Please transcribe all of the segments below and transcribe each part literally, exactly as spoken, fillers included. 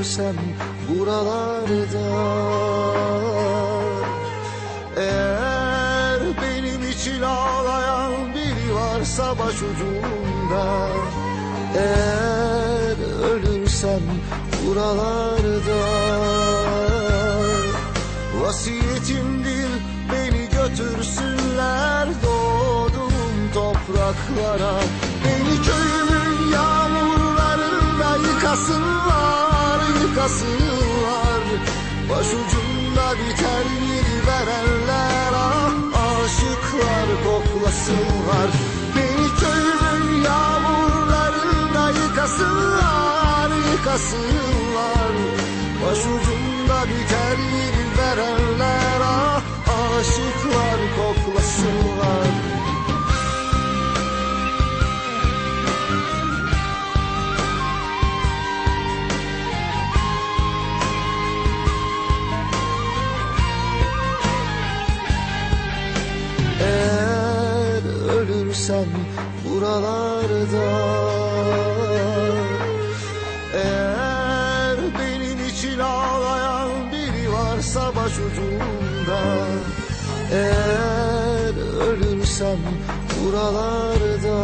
ölürsem buralarda, eğer benim için ağlayan biri varsa başucumda, eğer ölürsem buralarda, vasiyetimdir beni götürsünler doğduğum topraklara. Beni köyümün yağmurlarında yıkasınlar, yıkasınlar. Başucumda biter yeri verenler, ah aşıklar koklasınlar. Beni köyümün yağmurlarında yıkasınlar, yıkasınlar. Başucumda biter yeri verenler, ah aşıklar koklasınlar. Eğer ölürsem buralarda, eğer benim için ağlayan biri varsa başucumda, eğer ölürsem buralarda,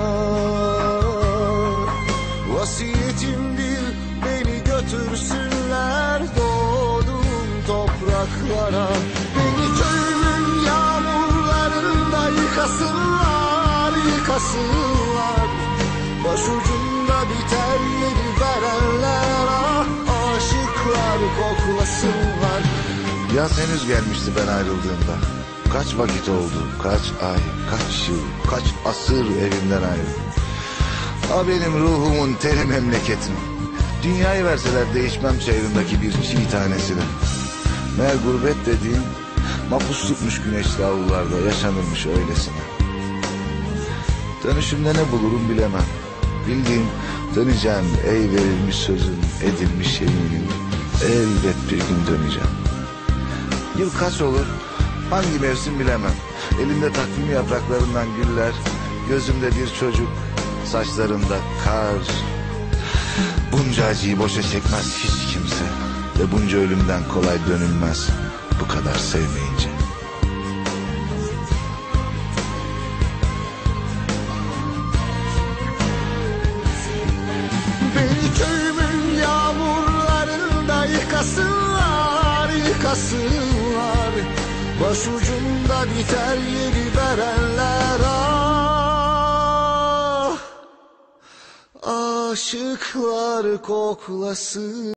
vasiyetimdir beni götürsünler doğduğum topraklara. Beni köyümün yağmurlarında yıkasınlar, yıkasınlar. Başucumda biter yeri verenler, ah aşıklar koklasınlar. Yaz henüz gelmişti ben ayrıldığımda. Kaç vakit oldu, kaç ay, kaç yıl, kaç asır evimden ayrıldım. Ha benim ruhumun teri memleketim. Dünyayı verseler değişmem çayırındaki bir çiğ tanesini. Meğer gurbet dediğin mapus tutmuş güneşli avlularda yaşanırmış öylesine. Dönüşümde ne bulurum bilemem. Bildiğim döneceğim, ey verilmiş sözün, edilmiş yeminim. Elbet bir gün döneceğim. Yıl kaç olur, hangi mevsim bilemem. Elimde takvim yapraklarından güller, gözümde bir çocuk, saçlarımda kar. Bunca acıyı boşa çekmez hiç kimse ve bunca ölümden kolay dönülmez bu kadar sevmeyince. Beni köyümün yağmurlarında yıkasınlar, yıkasınlar. Başucumda biter yeri verenler, ah aşıklar koklasın.